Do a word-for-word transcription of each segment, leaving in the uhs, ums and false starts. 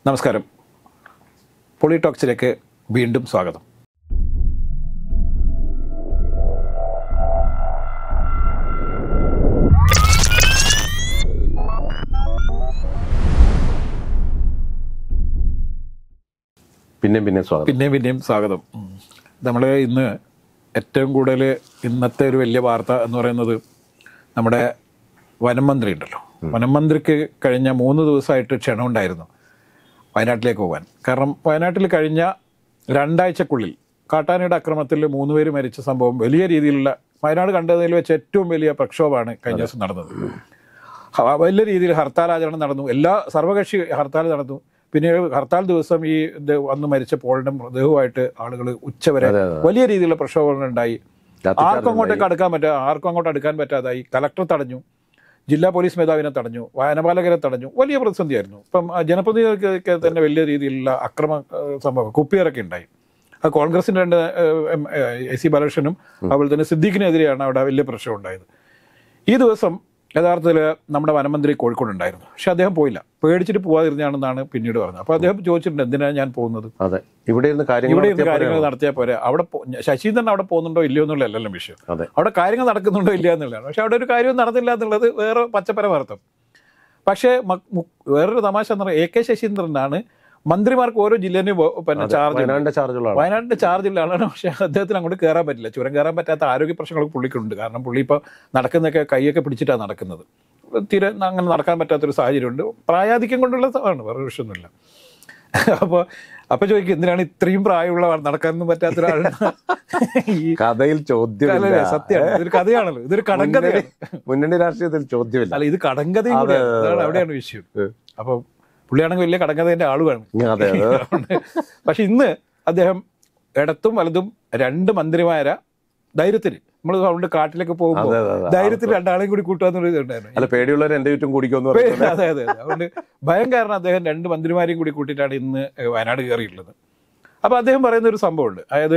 നമസ്കാരം. പൊളി ടോക്സിലേക്ക് വീണ്ടും സ്വാഗതം. പിന്നെയും പിന്നെയും സ്വാഗതം പിന്നെയും പിന്നെയും സ്വാഗതം. നമ്മൾ ഇന്ന് ഏറ്റവും കൂടുതൽ ഇന്നത്തെ ഒരു വലിയ വാർത്ത എന്ന് പറയുന്നത് നമ്മുടെ വനം മന്ത്രി ഉണ്ടല്ലോ. വനം മന്ത്രിക്ക് കഴിഞ്ഞ മൂന്ന് ദിവസമായിട്ട് ക്ഷണമുണ്ടായിരുന്നു വയനാട്ടിലേക്ക് പോകാൻ. കാരണം വയനാട്ടിൽ കഴിഞ്ഞ രണ്ടാഴ്ചക്കുള്ളിൽ കാട്ടാനയുടെ ആക്രമണത്തിൽ മൂന്ന് പേര് മരിച്ച സംഭവം വലിയ രീതിയിലുള്ള വയനാട് കണ്ടതിൽ വെച്ച് ഏറ്റവും വലിയ പ്രക്ഷോഭമാണ് കഴിഞ്ഞ ദിവസം നടന്നത്. വലിയ രീതിയിൽ ഹർത്താൽ ആചരണം നടന്നു, എല്ലാ സർവകക്ഷി ഹർത്താൽ നടന്നു. പിന്നെ ഹർത്താൽ ദിവസം ഈ ഇത് വന്ന് മരിച്ച പോളിന്റെ മൃതദേഹവുമായിട്ട് ആളുകൾ ഉച്ചവരെ വലിയ രീതിയിലുള്ള പ്രക്ഷോഭങ്ങൾ ഉണ്ടായി. ആർക്കും അങ്ങോട്ടേക്ക് അടുക്കാൻ പറ്റാ ആർക്കും അങ്ങോട്ട് അടുക്കാൻ പറ്റാതായി. കലക്ടർ തടഞ്ഞു, ജില്ലാ പോലീസ് മേധാവിനെ തടഞ്ഞു, വനപാലകരെ തടഞ്ഞു. വലിയ പ്രതിസന്ധിയായിരുന്നു. ഇപ്പം ജനപ്രതിനിധികൾക്ക് തന്നെ വലിയ രീതിയിലുള്ള അക്രമ സംഭവം കുപ്പിയറൊക്കെ ഉണ്ടായി. അത് കോൺഗ്രസിൻ്റെ രണ്ട് എ സി ബാലകൃഷ്ണനും അതുപോലെ തന്നെ സിദ്ദീഖിനെതിരെയാണ് അവിടെ വലിയ പ്രശ്നം ഉണ്ടായത്. ഈ ദിവസം യഥാർത്ഥത്തിൽ നമ്മുടെ വനമന്ത്രി കോഴിക്കോടുണ്ടായിരുന്നു. പക്ഷെ അദ്ദേഹം പോയില്ല, പേടിച്ചിട്ട് പോകാതിരുന്നാണെന്നാണ് പിന്നീട് പറഞ്ഞത്. അപ്പോൾ അദ്ദേഹം ചോദിച്ചിട്ടുണ്ട് എന്തിനാണ് ഞാൻ പോകുന്നത്, അതെ ഇവിടെ ഇരുന്ന് ഇവിടെ ഇരുന്ന് കാര്യങ്ങൾ നടത്തിയാൽ പോരെ. അവിടെ ശശീന്ദ്രൻ അവിടെ പോകുന്നുണ്ടോ ഇല്ലയോ എന്നുള്ളതല്ലല്ലോ വിഷയം, അവിടെ കാര്യങ്ങൾ നടക്കുന്നുണ്ടോ ഇല്ല എന്നുള്ളതാണ്. പക്ഷെ അവിടെ ഒരു കാര്യവും നടന്നില്ല എന്നുള്ളത് വേറെ പച്ചപ്പര വാർത്ത. പക്ഷേ വേറൊരു തമാശ എന്ന് പറഞ്ഞാൽ എ കെ ശശീന്ദ്രനാണ് മന്ത്രിമാർക്ക് ഓരോ ജില്ലേനും പിന്നെ ചാർജ്, വയനാടിന്റെ ചാർജുള്ള ആളാണ്. പക്ഷെ അദ്ദേഹത്തിന് അങ്ങോട്ട് കയറാൻ പറ്റില്ല. ചുരം കയറാൻ പറ്റാത്ത ആരോഗ്യ പ്രശ്നങ്ങളൊക്കെ പുള്ളിക്കുണ്ട്. കാരണം പുള്ളി ഇപ്പോൾ നടക്കുന്നതൊക്കെ കൈയൊക്കെ പിടിച്ചിട്ടാണ് നടക്കുന്നത്. തീരെ അങ്ങനെ നടക്കാൻ പറ്റാത്തൊരു സാഹചര്യമുണ്ട്. പ്രായാധിക്യം കൊണ്ടുള്ള ആണ്, വേറെ വിഷയമൊന്നുമില്ല. അപ്പോൾ അപ്പൊ ചോദിക്കും എന്തിനാണ് ഇത്രയും പ്രായമുള്ള നടക്കാനൊന്നും പറ്റാത്ത ഒരാളുടെ ഈ കഥയിൽ ചോദ്യം. സത്യമാണ്, ഇതൊരു കഥയാണല്ലോ, ഇതൊരു കടങ്കഥയാണ്. മുന്നണി രാഷ്ട്രീയത്തിൽ ചോദ്യമില്ല, അല്ല ഇത് കടങ്കഥയും അവിടെയാണ് വിഷയം. അപ്പൊ പുള്ളിയാണെങ്കിൽ വലിയ കടങ്കഥേൻ്റെ ആളുമാണ്. പക്ഷെ ഇന്ന് അദ്ദേഹം ഇടത്തും വലതും രണ്ട് മന്ത്രിമാരെ ധൈര്യത്തിന് നമ്മൾ അതുകൊണ്ട് കാട്ടിലേക്ക് പോകുമ്പോൾ ധൈര്യത്തിൽ രണ്ടാളെയും കൂടി കൂട്ടുകയെന്നുള്ള ഇതുണ്ടായിരുന്നു. പേടിയുള്ളവർ എന്റെ ചുറ്റും കൂടിക്കൊന്നു. അതെ അതെ അതുകൊണ്ട് ഭയം കാരണം അദ്ദേഹം രണ്ട് മന്ത്രിമാരെയും കൂടി കൂട്ടിയിട്ടാണ് ഇന്ന് വയനാട് കയറിയിട്ടുള്ളത്. അപ്പൊ അദ്ദേഹം പറയുന്ന ഒരു സംഭവമുണ്ട്, അതായത്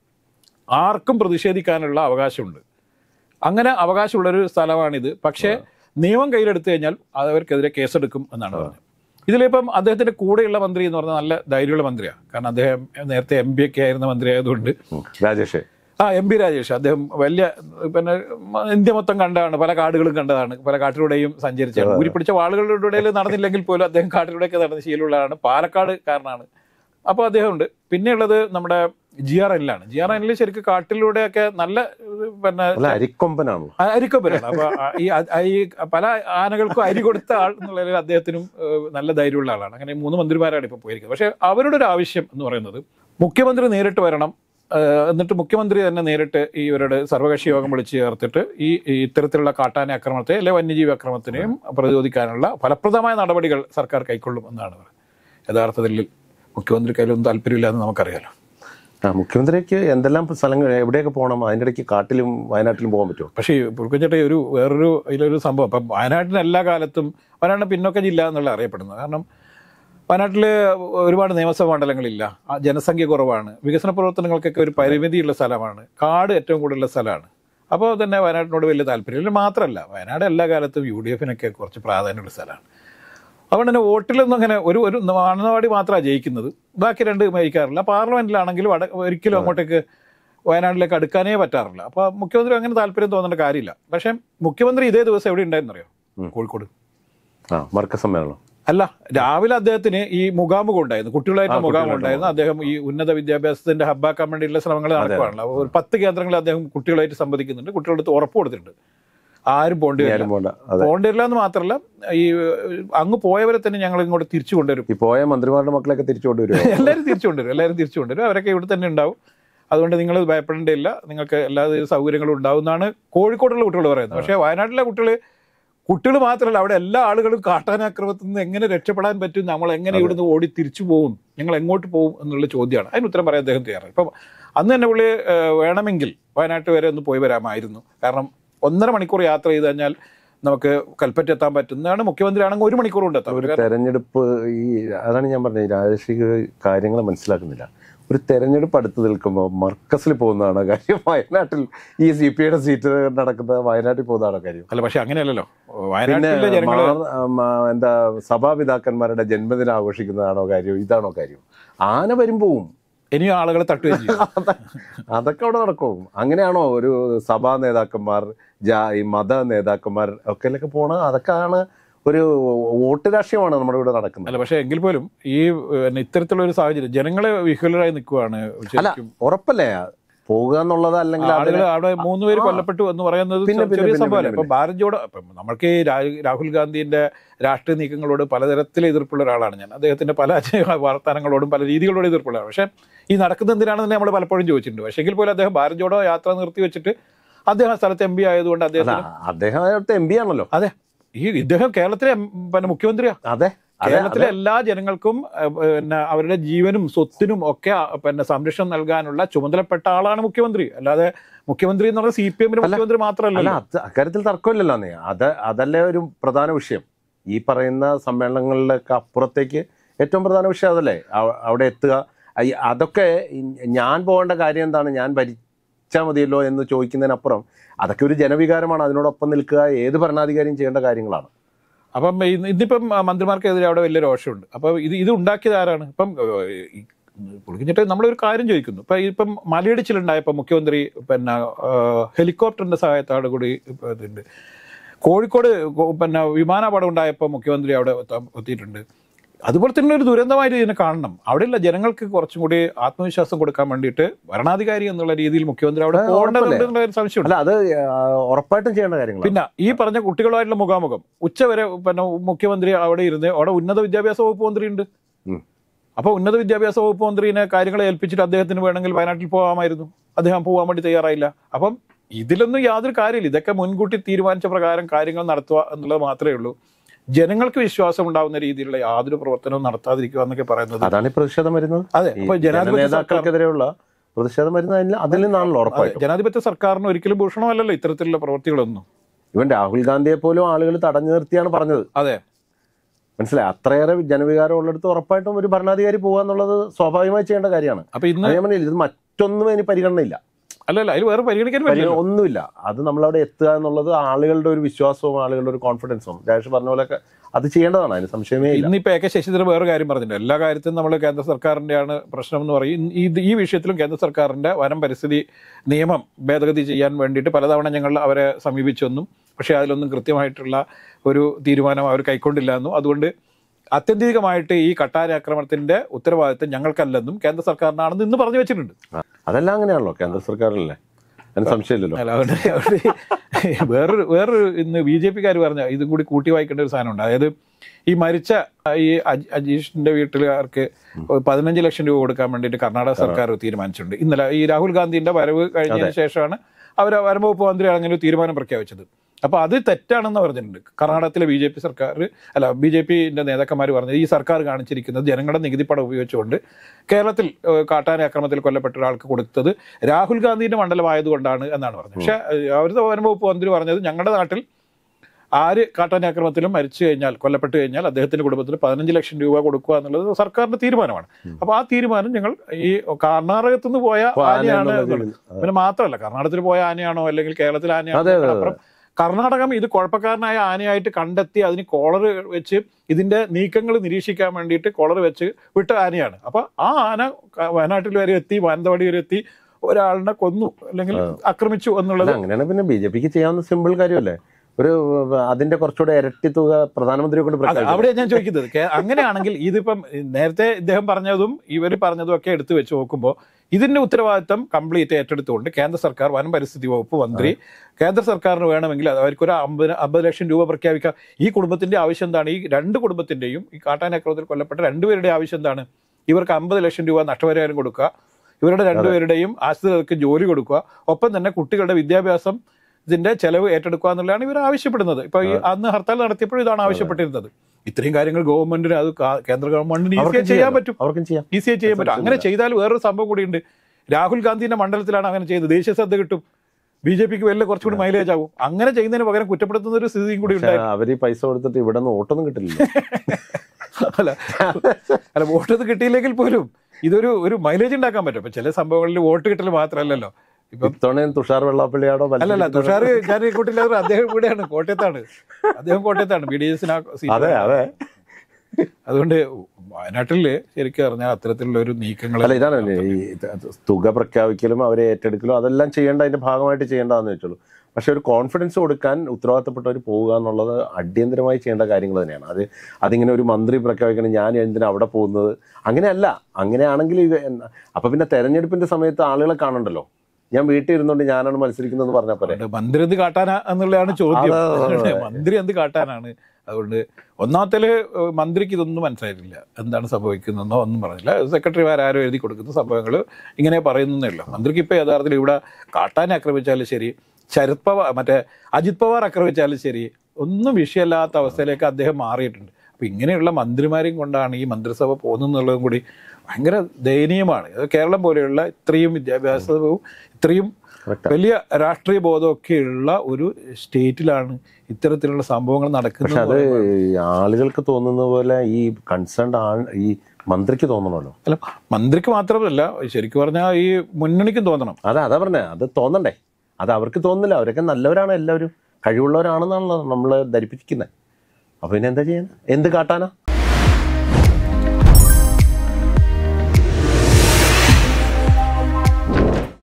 ആർക്കും പ്രതിഷേധിക്കാനുള്ള അവകാശമുണ്ട്, അങ്ങനെ അവകാശമുള്ളൊരു സ്ഥലമാണിത്. പക്ഷേ നിയമം കയ്യിലെടുത്തു കഴിഞ്ഞാൽ അവർക്കെതിരെ കേസെടുക്കും എന്നാണ് പറഞ്ഞത്. ഇതിലിപ്പം അദ്ദേഹത്തിന്റെ കൂടെയുള്ള മന്ത്രി എന്ന് പറഞ്ഞാൽ നല്ല ധൈര്യമുള്ള മന്ത്രിയാണ്. കാരണം അദ്ദേഹം നേരത്തെ എം പി ഒക്കെ ആയിരുന്ന മന്ത്രി ആയതുകൊണ്ട്. രാജേഷ് ആ എം പി രാജേഷ് അദ്ദേഹം വലിയ പിന്നെ ഇന്ത്യ മൊത്തം കണ്ടതാണ്, പല കാടുകളും കണ്ടതാണ്, പല കാട്ടിലൂടെയും സഞ്ചരിച്ചാണ്. ഊരിപ്പിടിച്ച വാളുകളുടെ ഇടയിൽ നടന്നില്ലെങ്കിൽ പോലും അദ്ദേഹം കാട്ടിലൂടെയൊക്കെ നടന്ന ശീലമുള്ളതാണ്. പാലക്കാട് കാരനാണ്. അപ്പോൾ അദ്ദേഹമുണ്ട്. പിന്നെയുള്ളത് നമ്മുടെ ജി ആർ എനിലാണ്. ജി ആർ എനിൽ ശരിക്കും കാട്ടിലൂടെയൊക്കെ നല്ല പിന്നെ അരിക്കൊമ്പനാണ് അരിക്കൊമ്പനാണ്. അപ്പൊ ഈ പല ആനകൾക്കും അരി കൊടുത്ത ആൾ എന്നുള്ളതിൽ അദ്ദേഹത്തിനും നല്ല ധൈര്യമുള്ള ആളാണ്. അങ്ങനെ മൂന്ന് മന്ത്രിമാരാണ് ഇപ്പോൾ പോയിരിക്കുന്നത്. പക്ഷെ അവരുടെ ഒരു ആവശ്യം എന്ന് പറയുന്നത് മുഖ്യമന്ത്രി നേരിട്ട് വരണം, എന്നിട്ട് മുഖ്യമന്ത്രി തന്നെ നേരിട്ട് ഈ ഇവരുടെ സർവകക്ഷി യോഗം വിളിച്ച് ചേർത്തിട്ട് ഈ ഇത്തരത്തിലുള്ള കാട്ടാന ആക്രമണത്തെ അല്ലെ വന്യജീവി ആക്രമണത്തിനെയും പ്രതിരോധിക്കാനുള്ള ഫലപ്രദമായ നടപടികൾ സർക്കാർ കൈക്കൊള്ളും എന്നാണ് പറയുന്നത്. യഥാർത്ഥത്തിൽ മുഖ്യമന്ത്രിക്ക് അതിലൊന്നും താല്പര്യമില്ല എന്ന് നമുക്കറിയാലോ. ആ മുഖ്യമന്ത്രിക്ക് എന്തെല്ലാം സ്ഥലങ്ങൾ എവിടെയൊക്കെ പോകണം, അതിൻ്റെ ഇടയ്ക്ക് കാട്ടിലും വയനാട്ടിലും പോകാൻ പറ്റുമോ? പക്ഷേ പുഴുക്കച്ചേട്ട ഒരു വേറൊരു ഇതിലൊരു സംഭവം, ഇപ്പം വയനാട്ടിന് എല്ലാ കാലത്തും വയനാട് പിന്നോക്ക ജില്ല എന്നുള്ള അറിയപ്പെടുന്നത്. കാരണം വയനാട്ടിൽ ഒരുപാട് നിയമസഭാ മണ്ഡലങ്ങളില്ല, ജനസംഖ്യ കുറവാണ്, വികസന പ്രവർത്തനങ്ങൾക്കൊക്കെ ഒരു പരിമിതിയുള്ള സ്ഥലമാണ്, കാട് ഏറ്റവും കൂടുതലുള്ള സ്ഥലമാണ്. അപ്പോൾ തന്നെ വയനാട്ടിനോട് വലിയ താല്പര്യമില്ല. മാത്രമല്ല വയനാട് എല്ലാ കാലത്തും യു ഡി എഫിനൊക്കെ കുറച്ച് പ്രാധാന്യമുള്ള സ്ഥലമാണ്. അതുകൊണ്ട് തന്നെ വോട്ടിലൊന്നും അങ്ങനെ ഒരു ഒരു മാനന്തവാടി മാത്രമാണ് ജയിക്കുന്നത്, ബാക്കി രണ്ട് ജയിക്കാറില്ല. പാർലമെന്റിലാണെങ്കിലും അട ഒരിക്കലും അങ്ങോട്ടേക്ക് വയനാട്ടിലേക്ക് അടുക്കാനേ പറ്റാറില്ല. അപ്പോൾ മുഖ്യമന്ത്രി അങ്ങനെ താല്പര്യം തോന്നേണ്ട കാര്യമില്ല. പക്ഷേ മുഖ്യമന്ത്രി ഇതേ ദിവസം എവിടെ ഉണ്ടായിരുന്നറിയോ? കോഴിക്കോട്. ആ മർക്ക സമ്മേളനം അല്ല, രാവിലെ അദ്ദേഹത്തിന് ഈ മുഖാമുഖം ഉണ്ടായിരുന്നു, കുട്ടികളായിട്ട് മുഖാമുഖം ഉണ്ടായിരുന്നു. അദ്ദേഹം ഈ ഉന്നത വിദ്യാഭ്യാസത്തിന്റെ ഹബ്ബാക്കാൻ വേണ്ടിയുള്ള ശ്രമങ്ങൾ നടക്കുകയാണല്ലോ. ഒരു പത്ത് കേന്ദ്രങ്ങളിൽ അദ്ദേഹം കുട്ടികളായിട്ട് സംവദിക്കുന്നുണ്ട്, കുട്ടികളുടെ ഉറപ്പ് കൊടുത്തിട്ടുണ്ട് ആരും പോണ്ടി പോണ്ടില്ല എന്ന് മാത്രമല്ല ഈ അങ്ങ് പോയവരെ തന്നെ ഞങ്ങൾ ഇങ്ങോട്ട് തിരിച്ചു കൊണ്ടുവരും. ഈ പോയ മന്ത്രിമാരുടെ മക്കളൊക്കെ തിരിച്ചു കൊണ്ടുവരും, എല്ലാവരും തിരിച്ചു കൊണ്ടുവരും എല്ലാവരും തിരിച്ചു കൊണ്ടുവരും അവരൊക്കെ ഇവിടെ തന്നെ ഉണ്ടാവും. അതുകൊണ്ട് നിങ്ങൾ ഭയപ്പെടേണ്ടില്ല, നിങ്ങൾക്ക് എല്ലാ സൗകര്യങ്ങളും ഉണ്ടാവും എന്നാണ് കോഴിക്കോടുള്ള കുട്ടികൾ പറയുന്നത്. പക്ഷേ വയനാട്ടിലെ കുട്ടികൾ കുട്ടികൾ മാത്രമല്ല, അവിടെ എല്ലാ ആളുകളും കാട്ടാനാക്രമണത്തിൽ നിന്ന് എങ്ങനെ രക്ഷപ്പെടാൻ പറ്റും, നമ്മൾ എങ്ങനെ ഇവിടുന്ന് ഓടി തിരിച്ചു പോകും, ഞങ്ങൾ എങ്ങോട്ട് പോകും എന്നുള്ള ചോദ്യമാണ്. അതിന് ഉത്തരം പറയാൻ അദ്ദേഹം തയ്യാറാണ്. ഇപ്പം അന്ന് തന്നെ പുള്ളി വേണമെങ്കിൽ വയനാട്ട് വരെ ഒന്ന് പോയി വരാമായിരുന്നു. കാരണം ഒന്നര മണിക്കൂർ യാത്ര ചെയ്ത് കഴിഞ്ഞാൽ നമുക്ക് കൽപ്പറ്റ എത്താൻ പറ്റുന്നതാണ്. മുഖ്യമന്ത്രി ആണെങ്കിൽ ഒരു മണിക്കൂർ കൊണ്ട് എത്താം. ഒരു തെരഞ്ഞെടുപ്പ് ഈ അതാണ് ഞാൻ പറഞ്ഞത്, രാജശേഖർ കാര്യങ്ങൾ മനസ്സിലാക്കുന്നില്ല. ഒരു തെരഞ്ഞെടുപ്പ് അടുത്ത് നിൽക്കുമ്പോൾ മർക്കസിൽ പോകുന്നതാണോ കാര്യം, വയനാട്ടിൽ ഈ സി പി ഐയുടെ സീറ്റ് നടക്കുന്ന വയനാട്ടിൽ പോകുന്നതാണോ കാര്യം? അല്ല, പക്ഷെ അങ്ങനെയല്ലല്ലോ. പിന്നെ വയനാട്ടിലെ ജനങ്ങള് മാർ- മ- എന്താ സഭാപിതാക്കന്മാരുടെ ജന്മദിനം ആഘോഷിക്കുന്നതാണോ കാര്യം? ഇതാണോ കാര്യം? ആന വരുമ്പോവും ഇനിയും ആളുകളെ തട്ടുകയും ചെയ്യും. അതൊക്കെ അവിടെ നടക്കും. അങ്ങനെയാണോ ഒരു സഭാ നേതാക്കന്മാർ, ജാ ഈ മത നേതാക്കന്മാർ ഒക്കെ പോണ? അതൊക്കെയാണ് ഒരു വോട്ട് രാഷ്ട്രീയമാണ് നമ്മുടെ ഇവിടെ നടക്കുന്നത്. അല്ല, പക്ഷെ എങ്കിൽ പോലും ഈ പിന്നെ ഇത്തരത്തിലുള്ള ഒരു സാഹചര്യം ജനങ്ങളെ വിഹ്വലരായി നിൽക്കുവാണ്. അല്ല, ഉറപ്പല്ലേ പോകുക എന്നുള്ളത്? അല്ലെങ്കിൽ ആളുകൾ അവിടെ മൂന്ന് പേര് കൊല്ലപ്പെട്ടു എന്ന് പറയുന്നത് പിന്നെ, പിന്നെ, ചെറിയ പിന്നെ, സംഭവമല്ല. പിന്നെ, ഇപ്പൊ ഭാരത് ജോഡോ, ഇപ്പം നമ്മൾക്ക് ഈ രാ- രാഹുൽ ഗാന്ധിന്റെ രാഷ്ട്രീയ നീക്കങ്ങളോട് പലതരത്തിൽ എതിർപ്പുള്ള ഒരാളാണ് ഞാൻ. അദ്ദേഹത്തിന്റെ പല വാർത്താനങ്ങളോടും പല രീതികളോടും എതിർപ്പുള്ളതാണ്. പക്ഷെ ഈ നടക്കുന്നത് എന്തിനാണെന്ന് നമ്മൾ പലപ്പോഴും ചോദിച്ചിട്ടുണ്ട്. പക്ഷേ എങ്കിൽ പോലും അദ്ദേഹം ഭാരത് ജോഡോ യാത്ര നിർത്തി വെച്ചിട്ട് അദ്ദേഹം ആ സ്ഥലത്ത് എം പി ആയതുകൊണ്ട് അദ്ദേഹം അദ്ദേഹം അവിടുത്തെ എം പി ആണല്ലോ. അതെ, ഈ ഇദ്ദേഹം കേരളത്തിലെ എം- പിന്നെ മുഖ്യമന്ത്രിയാ. അതെ, കേരളത്തിലെ എല്ലാ ജനങ്ങൾക്കും ഏഹ്, പിന്നെ അവരുടെ ജീവനും സ്വത്തിനും ഒക്കെ ആ, പിന്നെ സംരക്ഷണം നൽകാനുള്ള ചുമതലപ്പെട്ട ആളാണ് മുഖ്യമന്ത്രി. അല്ലാതെ മുഖ്യമന്ത്രി എന്ന് പറഞ്ഞാൽ സി പി എമ്മിന്റെ മുഖ്യമന്ത്രി അല്ല, മാത്രമല്ല. അത് അക്കാര്യത്തിൽ തർക്കമില്ലല്ലോ. നീ അത് അതല്ലേ ഒരു പ്രധാന വിഷയം. ഈ പറയുന്ന സമ്മേളനങ്ങളിലൊക്കെ അപ്പുറത്തേക്ക് ഏറ്റവും പ്രധാന വിഷയം അതല്ലേ, അവ- അവിടെ എത്തുക. അയ്- അതൊക്കെ ഞാൻ പോകേണ്ട കാര്യം എന്താണ്, ഞാൻ ഭരിച്ചാൽ മതിയല്ലോ എന്ന് ചോദിക്കുന്നതിനപ്പുറം അതൊക്കെ ഒരു ജനവികാരമാണ്. അതിനോടൊപ്പം നിൽക്കുക ഏത് ഭരണാധികാരിയും ചെയ്യേണ്ട കാര്യങ്ങളാണ്. അപ്പം ഇന്ന് ഇന്നിപ്പം മന്ത്രിമാർക്കെതിരെ അവിടെ വലിയ രോഷമുണ്ട്. അപ്പം ഇത് ഇത് ഉണ്ടാക്കിയത് ആരാണ്? ഇപ്പം പൊളിഞ്ഞിട്ട് നമ്മളൊരു കാര്യം ചോദിക്കുന്നു. ഇപ്പം ഇപ്പം മലയിടിച്ചിലുണ്ടായപ്പോൾ മുഖ്യമന്ത്രി പിന്നെ ഹെലികോപ്റ്ററിന്റെ സഹായത്തോടു കൂടി ഇപ്പം ഇതുണ്ട്. കോഴിക്കോട് ഗോ- പിന്നെ വിമാനാപകടം ഉണ്ടായപ്പോൾ മുഖ്യമന്ത്രി അവിടെ എത്താൻ- എത്തിയിട്ടുണ്ട്. അതുപോലെ തന്നെ ഒരു ദുരന്തമായിട്ട് ഇതിനെ കാണണം. അവിടെയുള്ള ജനങ്ങൾക്ക് കുറച്ചും കൂടി ആത്മവിശ്വാസം കൊടുക്കാൻ വേണ്ടിയിട്ട് ഭരണാധികാരി എന്നുള്ള രീതിയിൽ മുഖ്യമന്ത്രി അവിടെ പോകേണ്ടതുണ്ട് എന്നുള്ള ഒരു സംശയമുണ്ട്. അല്ല, അത് ആ, ഉറപ്പായിട്ടും ചെയ്യേണ്ട കാര്യങ്ങളാണ്. പിന്നെ ഈ പറഞ്ഞ കുട്ടികളുമായിട്ടുള്ള മുഖാമുഖം ഉച്ചവരെ പിന്നെ മുഖ്യമന്ത്രി അവിടെ ഇരുന്ന്, അവിടെ ഉന്നത വിദ്യാഭ്യാസ വകുപ്പ് മന്ത്രി ഉണ്ട്. ഉം. അപ്പൊ ഉന്നത വിദ്യാഭ്യാസ വകുപ്പ് മന്ത്രിനെ കാര്യങ്ങളെ ഏൽപ്പിച്ചിട്ട് അദ്ദേഹത്തിന് വേണമെങ്കിൽ വയനാട്ടിൽ പോകാമായിരുന്നു. അദ്ദേഹം പോകാൻ വേണ്ടി തയ്യാറായില്ല. അപ്പം ഇതിലൊന്നും യാതൊരു കാര്യമില്ല. ഇതൊക്കെ മുൻകൂട്ടി തീരുമാനിച്ച പ്രകാരം കാര്യങ്ങൾ നടത്തുക എന്നുള്ളത് മാത്രമേ ഉള്ളൂ. ജനങ്ങൾക്ക് വിശ്വാസം ഉണ്ടാവുന്ന രീതിയിലുള്ള യാതൊരു പ്രവർത്തനവും നടത്താതിരിക്കുക എന്നൊക്കെ പറയുന്നത് അതാണ് ഈ പ്രതിഷേധം വരുന്നത്. അതെ. ഈ അപ്പൊ ജനാധിപത്യ സർക്കാർ നേതാക്കൾക്കെതിരെയുള്ള പ്രതിഷേധം വരുന്നത് അതിൽ- അതിൽ നിന്നാണല്ലോ ഉറപ്പായിട്ടും. ജനാധിപത്യ സർക്കാരിന് ഒരിക്കലും ഭൂഷണമല്ലല്ലോ ഇത്തരത്തിലുള്ള പ്രവൃത്തികളൊന്നും. ഇവൻ രാഹുൽ ഗാന്ധിയെ പോലും ആളുകൾ തടഞ്ഞു നിർത്തിയാണ് പറഞ്ഞത്. അതെ, മനസ്സിലായി. അത്രയേറെ ജനവികാരം ഉള്ളിടത്ത് ഉറപ്പായിട്ടും ഒരു ഭരണാധികാരി പോകുക എന്നുള്ളത് സ്വാഭാവികമായി ചെയ്യേണ്ട കാര്യമാണ്. അപ്പൊ ഇന്ന് അത് ഞാൻ പറഞ്ഞില്ല, ഇത് മറ്റൊന്നും അതിന് പരിഗണനയില്ല, അല്ലല്ല അതിൽ വേറെ പരിഗണിക്കാൻ പരിഗണന പറ്റില്ല. ഒന്നുമില്ല. അത് നമ്മളവിടെ എത്തുക എന്നുള്ളത് ആളുകളുടെ ഒരു വിശ്വാസവും ആളുകളുടെ ഒരു കോൺഫിഡൻസും രാജേഷ് പറഞ്ഞ പോലെയൊക്കെ അത് ചെയ്യേണ്ടതാണ്. അതിന് സംശയമേ ഇല്ല. ഇന്നിപ്പോ എ കെ ശശീന്ദ്രൻ വേറെ കാര്യം പറഞ്ഞിട്ടുണ്ട്. എല്ലാ കാര്യത്തിലും നമ്മൾ കേന്ദ്ര സർക്കാരിന്റെയാണ് പ്രശ്നം എന്ന് പറയും. ഇത് ഈ വിഷയത്തിലും കേന്ദ്ര സർക്കാരിന്റെ വനം പരിസ്ഥിതി നിയമം ഭേദഗതി ചെയ്യാൻ വേണ്ടിയിട്ട് പലതവണ ഞങ്ങൾ അവരെ സമീപിച്ചെന്നും പക്ഷേ അതിലൊന്നും കൃത്യമായിട്ടുള്ള ഒരു തീരുമാനം അവർ കൈക്കൊണ്ടില്ല എന്നും അതുകൊണ്ട് ആത്യന്തികമായിട്ട് ഈ കട്ടാരി ആക്രമണത്തിന്റെ ഉത്തരവാദിത്തം ഞങ്ങൾക്കല്ലെന്നും കേന്ദ്ര സർക്കാരിനാണെന്ന് ഇന്ന് പറഞ്ഞു വെച്ചിട്ടുണ്ട്. അതെല്ലാം അങ്ങനെയാണല്ലോ, കേന്ദ്ര സർക്കാരല്ലേ, അതിന് സംശയമില്ലല്ലോ. അല്ല, അതുകൊണ്ട് അതുകൊണ്ട് വേറൊരു വേറൊരു ഇന്ന് ബി ജെ പിക്കാർ പറഞ്ഞ ഇതും കൂടി കൂട്ടി വായിക്കേണ്ട ഒരു സാധനമുണ്ട്. അതായത് ഈ മരിച്ച ഈ അജ് അജീഷിന്റെ വീട്ടുകാർക്ക് പതിനഞ്ച് ലക്ഷം രൂപ കൊടുക്കാൻ വേണ്ടിയിട്ട് കർണാടക സർക്കാർ തീരുമാനിച്ചിട്ടുണ്ട്. ഇന്നലെ ഈ രാഹുൽ ഗാന്ധിന്റെ വരവ് കഴിഞ്ഞതിന് ശേഷമാണ് അവർ വനംവകുപ്പ് മന്ത്രി അങ്ങനെ ഒരു തീരുമാനം പ്രഖ്യാപിച്ചത്. അപ്പോൾ അത് തെറ്റാണെന്ന് പറഞ്ഞിട്ടുണ്ട് കർണാടകത്തിലെ ബി ജെ പി സർക്കാർ. അല്ല, ബി ജെ പിന്റെ നേതാക്കന്മാർ പറഞ്ഞത് ഈ സർക്കാർ കാണിച്ചിരിക്കുന്നത് ജനങ്ങളുടെ നികുതി പണം ഉപയോഗിച്ചുകൊണ്ട് കേരളത്തിൽ കാട്ടാന ആക്രമണത്തിൽ കൊല്ലപ്പെട്ട ഒരാൾക്ക് കൊടുത്തത് രാഹുൽ ഗാന്ധിന്റെ മണ്ഡലമായതുകൊണ്ടാണ് എന്നാണ് പറഞ്ഞത്. പക്ഷേ അവരുടെ വനംവകുപ്പ് മന്ത്രി പറഞ്ഞത് ഞങ്ങളുടെ നാട്ടിൽ ആര് കാട്ടാന ആക്രമണത്തിലും മരിച്ചു കഴിഞ്ഞാൽ കൊല്ലപ്പെട്ട് കഴിഞ്ഞാൽ അദ്ദേഹത്തിന്റെ കുടുംബത്തിന് പതിനഞ്ച് ലക്ഷം രൂപ കൊടുക്കുക എന്നുള്ളത് സർക്കാരിന്റെ തീരുമാനമാണ്. അപ്പൊ ആ തീരുമാനം ഞങ്ങൾ ഈ കർണാടകത്തിൽ നിന്ന് പോയ ആനയാണ്. പിന്നെ മാത്രമല്ല കർണാടകത്തിൽ പോയ ആനയാണോ അല്ലെങ്കിൽ കേരളത്തിൽ ആനയാണോ, അപ്പുറം കർണാടകം ഇത് കുഴപ്പക്കാരനായ ആനയായിട്ട് കണ്ടെത്തി അതിന് കോളർ വെച്ച് ഇതിന്റെ നീക്കങ്ങൾ നിരീക്ഷിക്കാൻ വേണ്ടിയിട്ട് കോളർ വെച്ച് വിട്ട ആനയാണ്. അപ്പൊ ആ ആന വയനാട്ടിൽ വരെ എത്തി, മാനന്തവാടി വരെ എത്തി ഒരാളിനെ കൊന്നു അല്ലെങ്കിൽ ആക്രമിച്ചു എന്നുള്ളത് അങ്ങനെയാണ്. പിന്നെ ബി ജെ പിക്ക് ചെയ്യാവുന്ന സിമ്പിൾ കാര്യമല്ലേ, ഒരു അതിന്റെ കുറച്ചുകൂടെ ഇരട്ടി തുക പ്രധാനമന്ത്രിയെ കൊണ്ട്. അവിടെ ഞാൻ ചോദിക്കുന്നത് അങ്ങനെയാണെങ്കിൽ ഇതിപ്പം നേരത്തെ ഇദ്ദേഹം പറഞ്ഞതും ഇവർ പറഞ്ഞതും ഒക്കെ എടുത്തു വെച്ച് നോക്കുമ്പോൾ ഇതിന്റെ ഉത്തരവാദിത്തം കംപ്ലീറ്റ് ഏറ്റെടുത്തുകൊണ്ട് കേന്ദ്ര സർക്കാർ വനം പരിസ്ഥിതി വകുപ്പ് മന്ത്രി കേന്ദ്ര സർക്കാരിന് വേണമെങ്കിൽ അവർക്കൊരു അമ്പത് അമ്പത് ലക്ഷം രൂപ പ്രഖ്യാപിക്കാം. ഈ കുടുംബത്തിന്റെ ആവശ്യം എന്താണ്? ഈ രണ്ട് കുടുംബത്തിന്റെയും ഈ കാട്ടാനാക്രമണത്തിൽ കൊല്ലപ്പെട്ട രണ്ടുപേരുടെ ആവശ്യം എന്താണ്? ഇവർക്ക് അമ്പത് ലക്ഷം രൂപ നഷ്ടപരിഹാരം കൊടുക്കുക, ഇവരുടെ രണ്ടുപേരുടെയും ആശ്രിതർക്ക് ജോലി കൊടുക്കുക, ഒപ്പം തന്നെ കുട്ടികളുടെ വിദ്യാഭ്യാസം ഇതിന്റെ ചെലവ് ഏറ്റെടുക്കുക എന്നുള്ളതാണ് ഇവർ ആവശ്യപ്പെടുന്നത്. ഇപ്പൊ ഈ അന്ന് ഹർത്താൽ നടത്തിയപ്പോഴും ഇതാണ് ആവശ്യപ്പെട്ടിരുന്നത്. ഇത്രയും കാര്യങ്ങൾ ഗവൺമെന്റിന് അത് കേന്ദ്ര ഗവൺമെന്റിന് ഈസിയായി ചെയ്യാൻ പറ്റും, ഈസിയായി ചെയ്യാൻ പറ്റും. അങ്ങനെ ചെയ്താൽ വേറൊരു സംഭവം കൂടിയുണ്ട്. രാഹുൽ ഗാന്ധിന്റെ മണ്ഡലത്തിലാണ് അങ്ങനെ ചെയ്യുന്നത്, ദേശീയ ശ്രദ്ധ കിട്ടും, ബി ജെ പിക്ക് വലിയ കുറച്ചുകൂടി മൈലേജ് ആകും. അങ്ങനെ ചെയ്യുന്നതിന് പകരം കുറ്റപ്പെടുത്തുന്ന ഒരു സ്ഥിതിയും കൂടി ഉണ്ടായി. അവർ ഈ പൈസ കൊടുത്തിട്ട് ഇവിടെ നിന്ന് വോട്ടൊന്നും കിട്ടില്ല. അല്ല അല്ല വോട്ടൊന്നും കിട്ടിയില്ലെങ്കിൽ പോലും ഇതൊരു ഒരു മൈലേജ് ഉണ്ടാക്കാൻ പറ്റും. ഇപ്പൊ ചില സംഭവങ്ങളിൽ വോട്ട് കിട്ടൽ മാത്രമല്ലല്ലോ. ഇപ്പം ഇത്തവണയും തുഷാർ വെള്ളാപ്പള്ളിയാണോ അല്ലല്ല, തുഷാർ ഞാൻ കൂട്ടില്ലാതെ അദ്ദേഹം ഇവിടെയാണ്, കോട്ടയത്താണ്. അദ്ദേഹം കോട്ടയത്താണ് ബി ഡി എസിന്. അതെ അതെ. അതുകൊണ്ട് വയനാട്ടില് ശരിക്കും പറഞ്ഞാൽ അത്തരത്തിലുള്ള ഒരു നീക്കങ്ങൾ അല്ല, ഇതാണ് ഈ തുക പ്രഖ്യാപിക്കലും അവരെ ഏറ്റെടുക്കലും അതെല്ലാം ചെയ്യേണ്ട, അതിന്റെ ഭാഗമായിട്ട് ചെയ്യേണ്ടതെന്ന് വെച്ചുള്ളൂ. പക്ഷെ ഒരു കോൺഫിഡൻസ് കൊടുക്കാൻ ഉത്തരവാദിത്തപ്പെട്ടവർ പോവുക എന്നുള്ളത് അടിയന്തരമായി ചെയ്യേണ്ട കാര്യങ്ങൾ തന്നെയാണ്. അത് അതിങ്ങനെ ഒരു മന്ത്രി പ്രഖ്യാപിക്കണം, ഞാൻ എന്തിനാ അവിടെ പോകുന്നത്, അങ്ങനെയല്ല. അങ്ങനെയാണെങ്കിൽ ഇത് അപ്പൊ പിന്നെ തെരഞ്ഞെടുപ്പിന്റെ സമയത്ത് ആളുകളെ കാണണ്ടല്ലോ. ഞാൻ വീട്ടിൽ ഇരുന്നുകൊണ്ട് ഞാനാണ് മത്സരിക്കുന്നത് പറഞ്ഞാൽ പോലെ. മന്ത്രി എന്ത് കാട്ടാനാ എന്നുള്ളതാണ് ചോദ്യം. മന്ത്രി എന്ത് കാട്ടാനാണ്? അതുകൊണ്ട് ഒന്നാമത്തേല് മന്ത്രിക്ക് ഇതൊന്നും മനസ്സിലായിട്ടില്ല, എന്താണ് സംഭവിക്കുന്നതെന്നോ ഒന്നും പറഞ്ഞില്ല. സെക്രട്ടറിമാരും എഴുതി കൊടുക്കുന്ന സംഭവങ്ങൾ ഇങ്ങനെ പറയുന്നേ ഉള്ളൂ. മന്ത്രിക്ക് ഇപ്പോൾ യഥാർത്ഥത്തിൽ ഇവിടെ കാട്ടാനെ ആക്രമിച്ചാലും ശരി, ശരത് പവാർ മറ്റേ അജിത് പവാർ ആക്രമിച്ചാലും ശരി, ഒന്നും വിഷയമല്ലാത്ത അവസ്ഥയിലേക്ക് അദ്ദേഹം മാറിയിട്ടുണ്ട്. അപ്പം ഇങ്ങനെയുള്ള മന്ത്രിമാരെയും കൊണ്ടാണ് ഈ മന്ത്രിസഭ പോകുന്നതെന്നുള്ളതും കൂടി ഭയങ്കര ദയനീയമാണ്. കേരളം പോലെയുള്ള ഇത്രയും വിദ്യാഭ്യാസവും ഇത്രയും വലിയ രാഷ്ട്രീയ ബോധമൊക്കെ ഉള്ള ഒരു സ്റ്റേറ്റിലാണ് ഇത്തരത്തിലുള്ള സംഭവങ്ങൾ നടക്കുന്നത്. അത് ആളുകൾക്ക് തോന്നുന്ന പോലെ ഈ കൺസേൺഡ് ഈ മന്ത്രിക്ക് തോന്നണമല്ലോ. അല്ല, മന്ത്രിക്ക് മാത്രമല്ല, ശരിക്കും പറഞ്ഞാൽ ഈ മുന്നണിക്കും തോന്നണം. അതെ, അതാ പറഞ്ഞേ, അത് തോന്നണ്ടേ. അത് അവർക്ക് തോന്നുന്നില്ല. അവരൊക്കെ നല്ലവരാണ്, എല്ലാവരും കഴിവുള്ളവരാണെന്നാണല്ലോ നമ്മൾ ധരിപ്പിക്കുന്നത്. അപ്പൊ പിന്നെ എന്താ ചെയ്യാൻ? എന്ത് കാട്ടാനാ?